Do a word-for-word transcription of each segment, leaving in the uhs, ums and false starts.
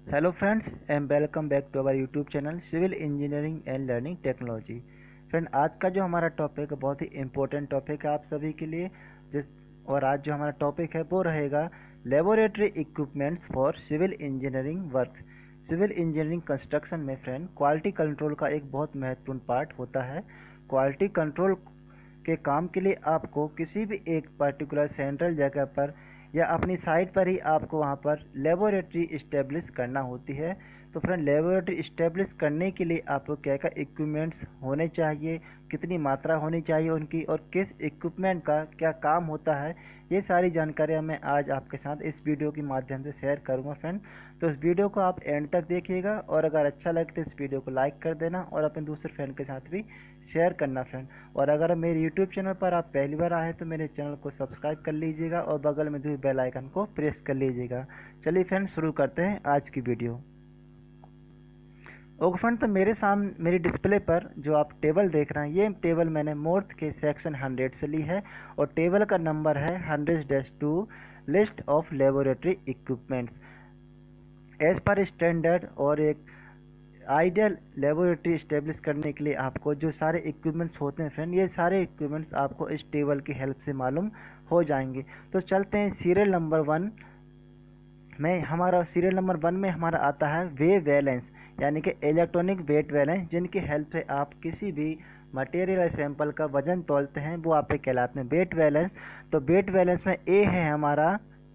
Hello friends and welcome back to our YouTube channel civil engineering and learning technology. Friend, आज का जो हमारा topic है बहुत ही इम्पोर्टेंट टॉपिक है आप सभी के लिए। जिस और आज जो हमारा टॉपिक है वो रहेगा laboratory equipments for civil engineering works. Civil engineering construction में फ्रेंड क्वालिटी कंट्रोल का एक बहुत महत्वपूर्ण पार्ट होता है। क्वालिटी कंट्रोल के काम के लिए आपको किसी भी एक पर्टिकुलर सेंट्रल जगह पर या अपनी साइट पर ही आपको वहाँ पर लेबोरेटरी इस्टेब्लिश करना होती है। तो फ्रेंड, लेबोरेटरी इस्टेब्लिश करने के लिए आपको क्या क्या इक्विपमेंट्स होने चाहिए, कितनी मात्रा होनी चाहिए उनकी, और किस इक्विपमेंट का क्या काम होता है, ये सारी जानकारियाँ मैं आज आपके साथ इस वीडियो के माध्यम से शेयर करूँगा फ्रेंड। तो इस वीडियो को आप एंड तक देखिएगा और अगर अच्छा लगे तो इस वीडियो को लाइक कर देना और अपने दूसरे फ्रेंड के साथ भी शेयर करना फ्रेंड। और अगर मेरे यूट्यूब चैनल पर आप पहली बार आए तो मेरे चैनल को सब्सक्राइब कर लीजिएगा और बगल में जो बेल आइकन को प्रेस कर लीजिएगा। चलिए फ्रेंड, शुरू करते हैं आज की वीडियो। ओके फ्रेंड, तो मेरे सामने मेरी डिस्प्ले पर जो आप टेबल देख रहे हैं, ये टेबल मैंने मोर्थ के सेक्शन हंड्रेड से ली है और टेबल का नंबर है hundred dash two, list of laboratory equipments as per standard. और एक आइडियल लेबोरेटरी इस्टेब्लिश करने के लिए आपको जो सारे इक्विपमेंट्स होते हैं फ्रेंड, ये सारे इक्विपमेंट्स आपको इस टेबल की हेल्प से मालूम हो जाएंगे। तो चलते हैं सीरियल नंबर वन में। हमारा सीरियल नंबर वन में हमारा आता है वे बैलेंस, यानी कि इलेक्ट्रॉनिक वेट बैलेंस, जिनकी हेल्प से आप किसी भी मटेरियल या सैंपल का वजन तोलते हैं, वो आप पे कहलाते हैं वेट बैलेंस। तो वेट बैलेंस में ए है हमारा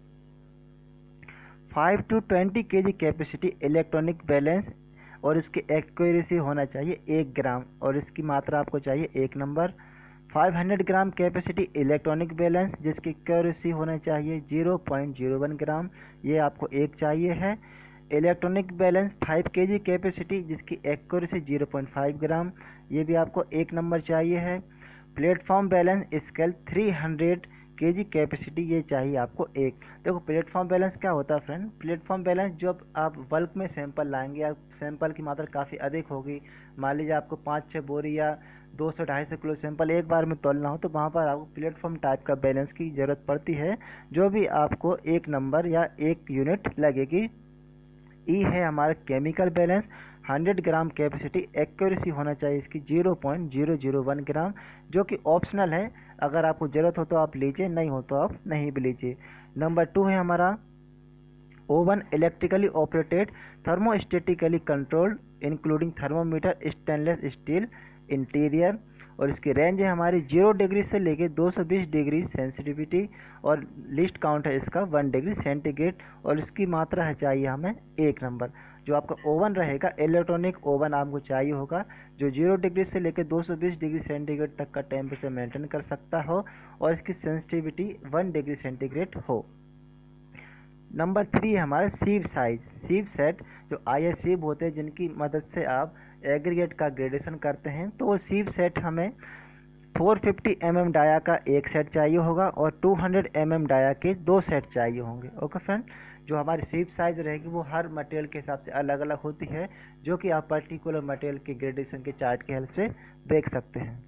फाइव टू ट्वेंटी के जी कैपेसिटी इलेक्ट्रॉनिक बैलेंस, और इसकी एक्यूरेसी होना चाहिए एक ग्राम और इसकी मात्रा आपको चाहिए एक number. Five hundred gram capacity electronic balance, जिसकी एक्यूरेसी होना चाहिए zero point zero one gram, ये आपको एक चाहिए है। Electronic balance five K G capacity, जिसकी accuracy zero point five gram, ये भी आपको एक नंबर चाहिए है। Platform balance scale three hundred K G capacity, ये चाहिए आपको एक। देखो, प्लेटफॉर्म बैलेंस क्या होता है फ्रेंड? प्लेटफॉर्म बैलेंस जब आप बल्क में सैंपल लाएंगे या सैंपल की मात्रा काफ़ी अधिक होगी, मान लीजिए आपको पाँच छः बोरी या दो सौ ढाई सौ किलो सैंपल एक बार में तोलना हो, तो वहाँ पर आपको प्लेटफॉर्म टाइप का बैलेंस की ज़रूरत पड़ती है, जो भी आपको एक नंबर या एक यूनिट लगेगी। ई है हमारा chemical balance, hundred gram capacity, accuracy होना चाहिए इसकी zero point zero zero one gram, जो कि ऑप्शनल है। अगर आपको ज़रूरत हो तो आप लीजिए, नहीं हो तो आप नहीं भी लीजिए। नंबर टू है हमारा oven, electrically operated, thermostatically controlled, including thermometer, stainless steel interior, और इसकी रेंज है हमारी जीरो डिग्री से लेके दो सौ बीस डिग्री सेंसिटिविटी, और लिस्ट काउंट है इसका वन डिग्री सेंटीग्रेड, और इसकी मात्रा है चाहिए हमें एक नंबर। जो आपका ओवन रहेगा, इलेक्ट्रॉनिक ओवन आपको चाहिए होगा जो जीरो डिग्री से लेकर दो सौ बीस डिग्री सेंटीग्रेड तक का टेम्परेचर मेंटेन कर सकता हो और इसकी सेंसिटिविटी वन डिग्री सेंटीग्रेड हो। नंबर थ्री है हमारा सीव साइज, सीव सेट, जो आई सीव होते हैं जिनकी मदद से आप एग्रीगेट का ग्रेडेशन करते हैं, तो वो सीव सेट हमें four fifty M M dia का एक सेट चाहिए होगा और two hundred M M dia के दो सेट चाहिए होंगे। ओके फ्रेंड, जो हमारी सीव साइज़ रहेगी वो हर मटेरियल के हिसाब से अलग अलग होती है, जो कि आप पर्टिकुलर मटेरियल के ग्रेडेशन के चार्ट की हेल्प से देख सकते हैं।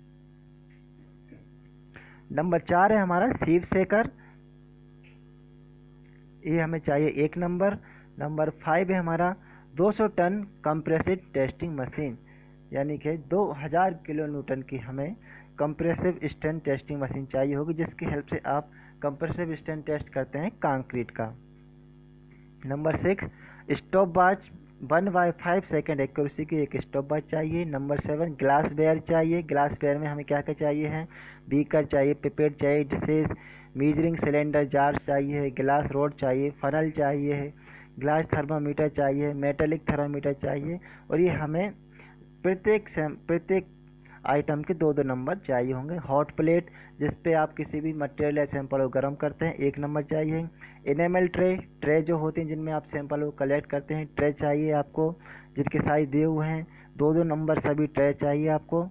नंबर चार है हमारा सीव सेकर, ये हमें चाहिए एक नंबर। नंबर फाइव है हमारा दो सौ टन कंप्रेसिव टेस्टिंग मशीन, यानी कि दो हज़ार किलो न्यूटन की हमें कंप्रेसिव स्ट्रेंथ टेस्टिंग मशीन चाहिए होगी, जिसकी हेल्प से आप कंप्रेसिव स्ट्रेंथ टेस्ट करते हैं कंक्रीट का। Number six stopwatch, one by five second accuracy की एक स्टॉप वॉच चाहिए। नंबर सेवन ग्लास बेयर चाहिए, ग्लास बेयर में हमें क्या क्या चाहिए है? बीकर चाहिए, पिपेट चाहिए, डिशेस, मीजरिंग सिलेंडर जार चाहिए, ग्लास रोड चाहिए, फनल चाहिए, ग्लास थर्मामीटर चाहिए, मेटेलिक थर्मामीटर चाहिए, और ये हमें प्रत्येक प्रत्येक आइटम के दो दो नंबर चाहिए होंगे। हॉट प्लेट, जिस पे आप किसी भी मटेरियल या सैंपल को गर्म करते हैं, एक नंबर चाहिए। इनेमल ट्रे, ट्रे जो होते हैं जिनमें आप सैंपल को कलेक्ट करते हैं, ट्रे चाहिए आपको, जिनके साइज दिए हुए हैं, दो दो नंबर सभी ट्रे चाहिए आपको।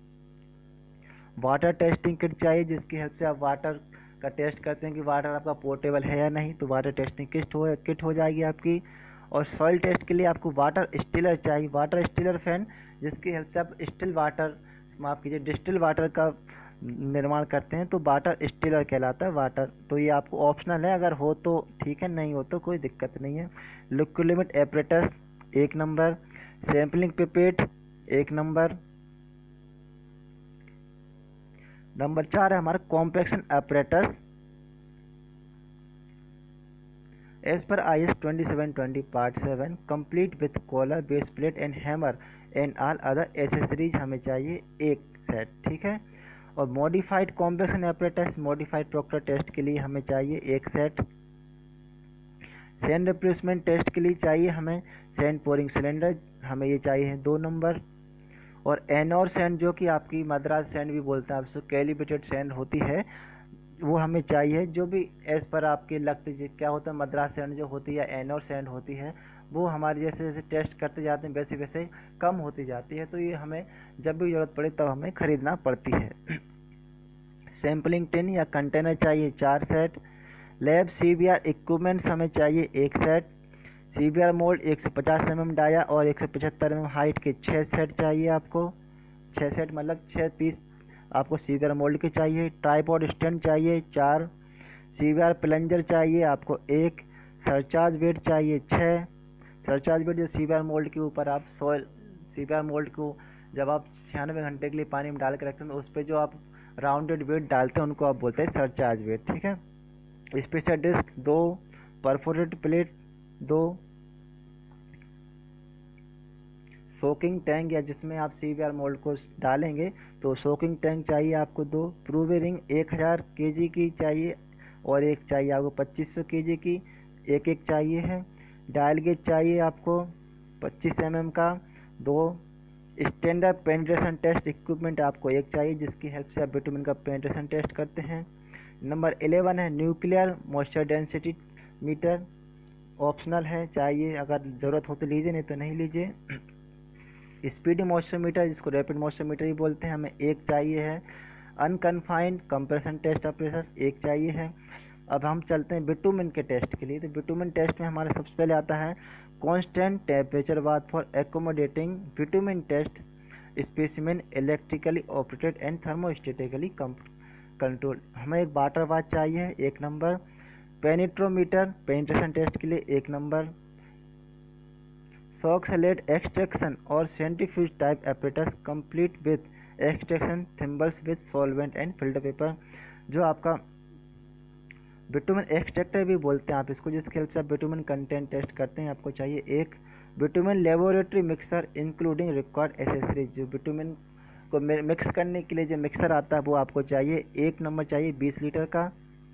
वाटर टेस्टिंग किट चाहिए, जिसकी हेल्प से आप वाटर का टेस्ट करते हैं कि वाटर आपका पोर्टेबल है या नहीं, तो वाटर टेस्टिंग किट हो किट हो जाएगी आपकी। और सॉइल टेस्ट के लिए आपको वाटर स्टिलर चाहिए, वाटर स्टिलर फैन, जिसकी हेल्प से आप स्टिल वाटर, माफ़ कीजिए डिस्टिल वाटर का निर्माण करते हैं तो वाटर स्टीलर कहलाता है वाटर। तो ये आपको ऑप्शनल है, अगर हो तो ठीक है, नहीं हो तो कोई दिक्कत नहीं है। लिक्विड लिमिट एपरेटस एक नंबर। सैम्पलिंग पिपेट एक नंबर। नंबर चार है हमारा compaction apparatus. As per I S twenty seven twenty part seven complete with collar, base plate and hammer and all other accessories हमें चाहिए एक सेट, ठीक है। और modified compaction apparatus modified proctor test के लिए हमें चाहिए एक सेट। सैंड रिप्लेसमेंट टेस्ट के लिए चाहिए हमें सैंड पोरिंग सिलेंडर, हमें ये चाहिए दो नंबर। और एनोर सैंड जो कि आपकी मद्रास सैंड भी बोलते हैं, आपसे कैलिब्रेटेड सैंड होती है, वो हमें चाहिए। जो भी एज पर आपके लगते क्या होता है, मद्रास सैंड जो होती है एनोर सैंड होती है, वो हमारे जैसे जैसे टेस्ट करते जाते हैं वैसे वैसे कम होती जाती है, तो ये हमें जब भी ज़रूरत पड़े तब हमें ख़रीदना पड़ती है। सैम्पलिंग टिन या कंटेनर चाहिए चार सेट। Lab C B R equipments हमें चाहिए एक set. C B R mould एक सौ पचास एम एम डाया और एक सौ पचहत्तर एम एम हाइट के छः सेट चाहिए आपको। छः सेट मतलब छः पीस आपको सी बी आर मोल्ड के चाहिए। ट्राइपॉड स्टैंड चाहिए चार। सी बी आर प्लंजर चाहिए आपको एक। सरचार्ज बेड चाहिए छः। सरचार्ज बेड जो सी बी आर मोल्ड के ऊपर आप soil C B R mould को जब आप छियानवे घंटे के लिए पानी में डाल के रखते हैं तो उस पर जो आप राउंडेड बेड डालते हैं उनको आप बोलते हैं सरचार्ज बेड, ठीक है। स्पेशल डिस्क दो। परफोरेटेड प्लेट दो। सोकिंग टैंक या जिसमें आप सी बी आर मोल्ड को डालेंगे तो सोकिंग टैंक चाहिए आपको दो। प्रूवे रिंग एक हज़ार के जी की चाहिए और एक चाहिए आपको पच्चीस सौ के जी की, एक एक चाहिए है। डायल गेज चाहिए आपको पच्चीस एम एम का दो। स्टैंडर्ड पेनिट्रेशन टेस्ट इक्विपमेंट आपको एक चाहिए जिसकी हेल्प से आप बिटुमिन का पेनिट्रेशन टेस्ट करते हैं। नंबर इलेवन है nuclear moisture density meter, optional है, चाहिए अगर ज़रूरत हो तो लीजिए नहीं तो नहीं लीजिए। स्पीड मॉइस्चर मीटर जिसको रैपिड मॉइस्चर मीटर ही बोलते हैं, हमें एक चाहिए है। Unconfined compression test of pressure एक चाहिए है। अब हम चलते हैं बिटुमिन के टेस्ट के लिए। तो बिटुमिन टेस्ट में हमारे सबसे पहले आता है constant temperature bath for accommodating bitumen test specimen electrically operated and thermostatically control. हमें एक वाटर वाच चाहिए एक नंबर। पेनिट्रोमीटर पेनिट्रेशन टेस्ट के लिए एक नंबर। सॉक्सलेट एक्सट्रैक्शन और centrifuge type apparatus complete with extraction thimbles with solvent and filter paper, जो आपका बिटुमिन एक्सट्रैक्टर भी बोलते हैं आप इसको, जिसकी हेल्प से आप बिटुमिन कंटेंट टेस्ट करते हैं, आपको चाहिए एक। Bitumen laboratory mixer including required accessories, जो बिटुमिन को मिक्स करने के लिए जो मिक्सर आता है वो आपको चाहिए एक नंबर चाहिए बीस लीटर का।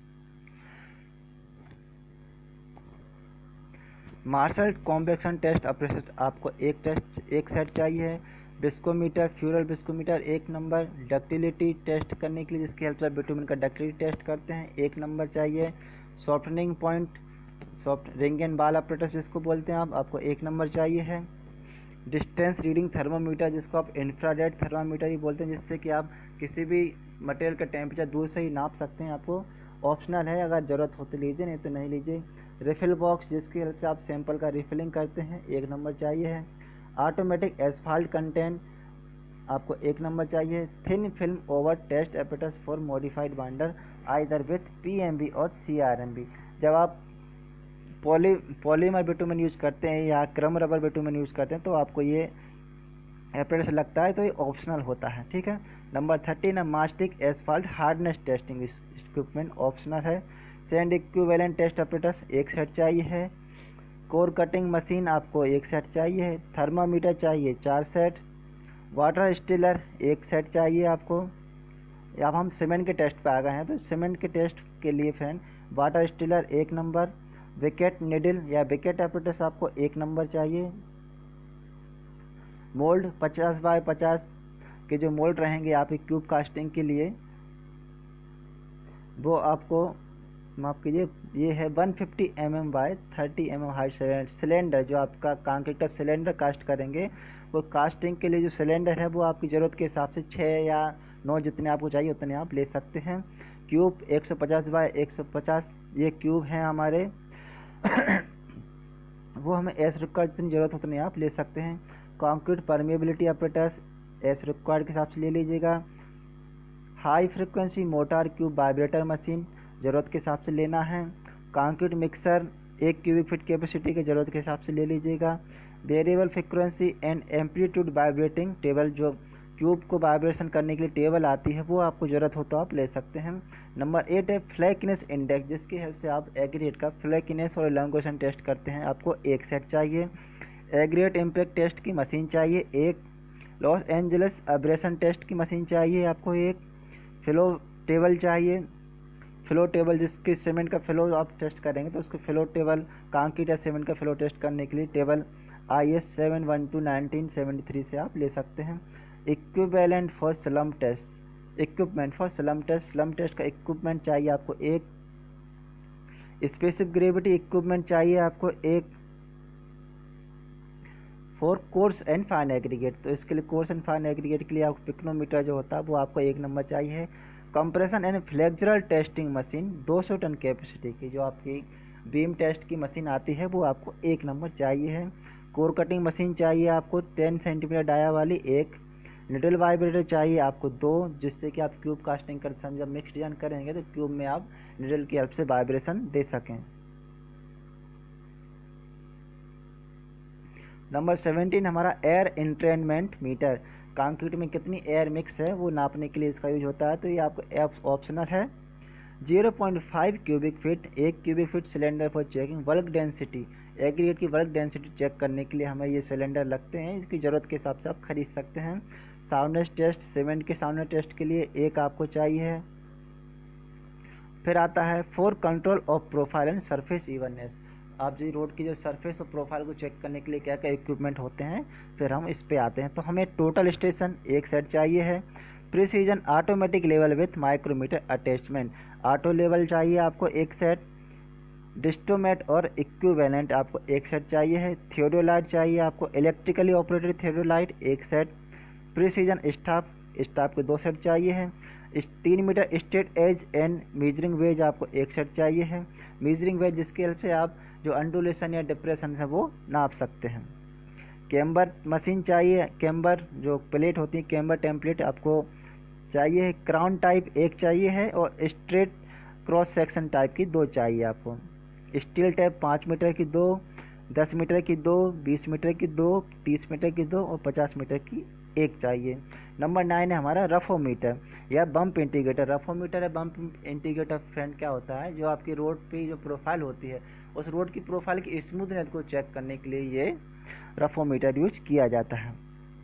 मार्शल कॉम्पैक्शन टेस्ट ऑपरेशन आपको एक टेस्ट एक सेट चाहिए। बिस्कोमीटर फ्यूरल बिस्कोमीटर एक नंबर। डक्टिलिटी टेस्ट करने के लिए जिसकी हेल्प से बिटुमिन का डक्टिलिटी टेस्ट करते हैं एक नंबर चाहिए। Softening point soft ring and ball apparatus जिसको बोलते हैं आप, आपको एक नंबर चाहिए है। डिस्टेंस रीडिंग थर्मामीटर जिसको आप इंफ्रारेड थर्मामीटर ही बोलते हैं, जिससे कि आप किसी भी मटेरियल का टेम्परेचर दूर से ही नाप सकते हैं, आपको ऑप्शनल है, अगर ज़रूरत हो तो लीजिए नहीं तो नहीं लीजिए। रिफिल बॉक्स जिसकी हेल्प से आप सैंपल का रिफिलिंग करते हैं एक नंबर चाहिए है। ऑटोमेटिक एस्फाल्ट कंटेंट आपको एक नंबर चाहिए। Thin film oven test apparatus for modified binder either with P M B और सी आर एम बी, जब आप पॉली पॉलीमर बिटुमिन यूज करते हैं या क्रम रबर बिटुमिन यूज करते हैं तो आपको ये एपरेटस लगता है, तो ये ऑप्शनल होता है, ठीक है। नंबर थर्टीन है mastic asphalt hardness testing equipment, optional है। सैंड इक्विवेलेंट टेस्ट एपरेटस एक सेट चाहिए है। कोर कटिंग मशीन आपको एक सेट चाहिए है। थर्मामीटर चाहिए चार सेट। वाटर स्टिलर एक सेट चाहिए आपको। अब हम सीमेंट के टेस्ट पे आ गए हैं, तो सीमेंट के टेस्ट के लिए फ्रेंड वाटर स्टिलर एक नंबर। विकेट निडल या विकेट एपरेटस आपको एक नंबर चाहिए। मोल्ड पचास बाय पचास के जो मोल्ड रहेंगे आपकी क्यूब कास्टिंग के लिए, वो आपको माफ कीजिए ये है one fifty M M by thirty M M height cylinder, जो आपका कंक्रीट का सिलेंडर कास्ट करेंगे, वो कास्टिंग के लिए जो सिलेंडर है वो आपकी ज़रूरत के हिसाब से छः या नौ जितने आपको चाहिए उतने आप ले सकते हैं। क्यूब एक सौ पचास बाय एक सौ पचास ये क्यूब हैं हमारे वो हमें एस रिक्वायर्ड जितनी ज़रूरत उतनी आप ले सकते हैं। Concrete permeability apparatus as required के हिसाब से ले लीजिएगा। High frequency mortar cube vibrator machine ज़रूरत के हिसाब से लेना है। कंक्रीट मिक्सर एक क्यूबिक फीट कैपेसिटी के ज़रूरत के हिसाब से ले लीजिएगा। Variable frequency and amplitude vibrating table, जो क्यूब को वाइब्रेशन करने के लिए टेबल आती है, वो आपको ज़रूरत हो तो आप ले सकते हैं। नंबर एट है फ्लैकीनेस इंडेक्स, जिसकी हेल्प से आप एग्रीगेट का फ्लैकीनेस और एलोंगेशन टेस्ट करते हैं, आपको एक सेट चाहिए। एग्रीगेट इम्पैक्ट टेस्ट की मशीन चाहिए एक। लॉस एंजल्स एब्रेशन टेस्ट की मशीन चाहिए आपको एक। फ्लो टेबल चाहिए, फ्लो टेबल जिसके सीमेंट का फ्लो आप टेस्ट करेंगे तो उसको फ्लो टेबल, कंक्रीट या सीमेंट का फ्लो टेस्ट करने के लिए table I S seven one two nineteen seventy three से आप ले सकते हैं। Equivalent for slump test, equipment for slump test, slump test का इक्विपमेंट चाहिए आपको एक। स्पेसिफिक ग्रेविटी इक्विपमेंट चाहिए आपको एक। For coarse and fine aggregate, तो इसके लिए कोर्स एंड फाइन एग्रीगेट के लिए आपको पिक्नोमीटर जो होता है वो आपको एक नंबर चाहिए। Compression and flexural testing machine दो सौ टन कैपेसिटी की जो आपकी बीम टेस्ट की मशीन आती है वो आपको एक नंबर चाहिए है। कोर कटिंग मशीन चाहिए आपको टेन सेंटीमीटर डाया वाली एक। निडल वाइब्रेटर चाहिए आपको दो, जिससे कि आप क्यूब कास्टिंग कर समय जब मिक्स डिजाइन करेंगे तो क्यूब में आप निडल की हेल्प से वाइब्रेशन दे सकें। नंबर सेवेंटीन हमारा एयर इंट्रेनमेंट मीटर, कंक्रीट में कितनी एयर मिक्स है वो नापने के लिए इसका यूज होता है, तो ये आपको ऑप्शनल है। Zero point five cubic feet, एक cubic feet cylinder for checking bulk density, aggregate की वर्क डेंसिटी चेक करने के लिए हमें ये सिलेंडर लगते हैं, इसकी ज़रूरत के हिसाब से आप खरीद सकते हैं। साउंडनेस टेस्ट, सीमेंट के साउंडनेस टेस्ट के लिए एक आपको चाहिए। फिर आता है for control of profile and surface evenness, आप जी रोड की जो सरफेस और प्रोफाइल को चेक करने के लिए क्या क्या इक्विपमेंट होते हैं, फिर हम इस पे आते हैं। तो हमें टोटल स्टेशन एक सेट चाहिए है। Precision automatic level with micrometer attachment, auto level चाहिए आपको एक सेट। डिस्टोमेट और इक्विवेलेंट आपको एक सेट चाहिए है। थियोडोलाइट चाहिए आपको, इलेक्ट्रिकली ऑपरेटेड थियोडोलाइट एक सेट। प्रिसीजन स्टाफ, स्टाफ के दो सेट चाहिए है। इस तीन metre straight edge and measuring wedge आपको एक सेट चाहिए है। मीजरिंग वेज जिसकी हेल्प से आप जो अंडुलेशन या डिप्रेशन है वो नाप सकते हैं। कैम्बर मशीन चाहिए, कैम्बर जो प्लेट होती है कैम्बर टेम्पलेट आपको चाहिए है। क्राउन टाइप एक चाहिए है और स्ट्रेट क्रॉस सेक्शन टाइप की दो चाहिए आपको। स्टील टाइप पाँच मीटर की दो, दस मीटर की दो, बीस मीटर की दो, तीस मीटर की दो और पचास मीटर की एक चाहिए। नंबर नाइन है हमारा रफोमीटर या बम्प इंटीग्रेटर। रफोमीटर है बम्प इंटीग्रेटर फ्रेंड क्या होता है, जो आपकी रोड पे जो प्रोफाइल होती है उस रोड की प्रोफाइल की स्मूथनेस को चेक करने के लिए ये रफोमीटर यूज किया जाता है।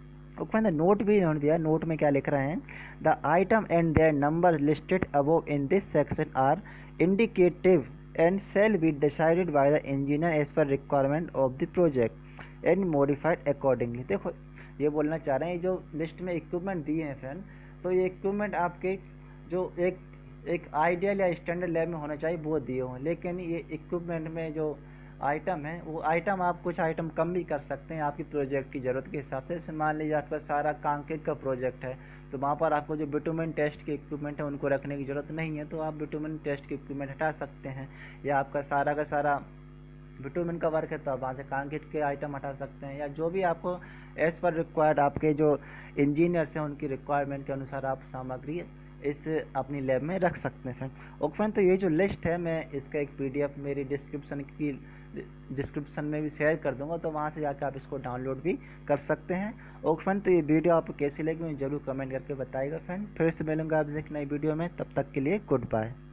ऊपर नोट भी नोट दिया, नोट में क्या लिख रहे हैं, the item and their number listed above in this section are indicative and shall be decided by the engineer as per requirement of the project and modified accordingly. देखो ये बोलना चाह रहे हैं, जो लिस्ट में इक्विपमेंट दिए हैं फ्रेंड, तो ये इक्विपमेंट आपके जो एक एक आइडियल या स्टैंडर्ड लेवल में होना चाहिए वो दिए हों, लेकिन ये इक्विपमेंट में जो आइटम है वो आइटम आप कुछ आइटम कम भी कर सकते हैं आपकी प्रोजेक्ट की ज़रूरत के हिसाब से। जैसे मान लीजिए आपका सारा कंक्रीट का प्रोजेक्ट है तो वहाँ पर आपको जो बिटुमेन टेस्ट के इक्विपमेंट है उनको रखने की ज़रूरत नहीं है, तो आप बिटुमेन टेस्ट के इक्विपमेंट हटा सकते हैं। या आपका सारा का सारा बिटुमेन का वर्क है तो आप वहाँ से कंक्रीट के आइटम हटा सकते हैं, या जो भी आपको एज़ पर रिक्वायर्ड आपके जो इंजीनियर्स हैं उनकी रिक्वायरमेंट के अनुसार आप सामग्री इस अपनी लैब में रख सकते हैं। ओके फ्रेंड, तो ये जो लिस्ट है मैं इसका एक पीडीएफ मेरी डिस्क्रिप्शन की डिस्क्रिप्शन में भी शेयर कर दूंगा, तो वहाँ से जाकर आप इसको डाउनलोड भी कर सकते हैं। ओके फ्रेंड, तो ये वीडियो आपको कैसी लगी मुझे जरूर कमेंट करके बताइएगा फ्रेंड। फिर से मिलूंगा आपसे एक नई वीडियो में, तब तक के लिए गुड बाय।